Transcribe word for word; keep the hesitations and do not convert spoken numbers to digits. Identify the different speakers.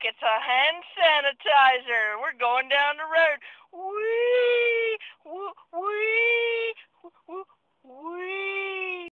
Speaker 1: it's a hand sanitizer. We're going down the road.